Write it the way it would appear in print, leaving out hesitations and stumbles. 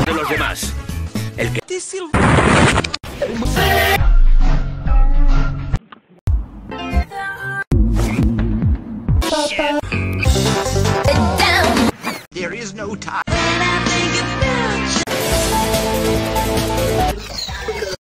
de los demás. El que... There is no time.